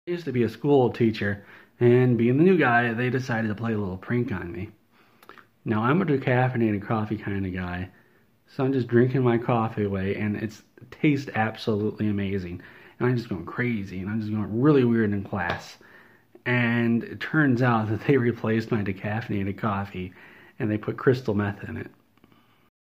I used to be a school teacher, and being the new guy, they decided to play a little prank on me. Now, I'm a decaffeinated coffee kind of guy, so I'm just drinking my coffee away, and it tastes absolutely amazing. And I'm just going crazy, and I'm just going really weird in class. And it turns out that they replaced my decaffeinated coffee, and they put crystal meth in it.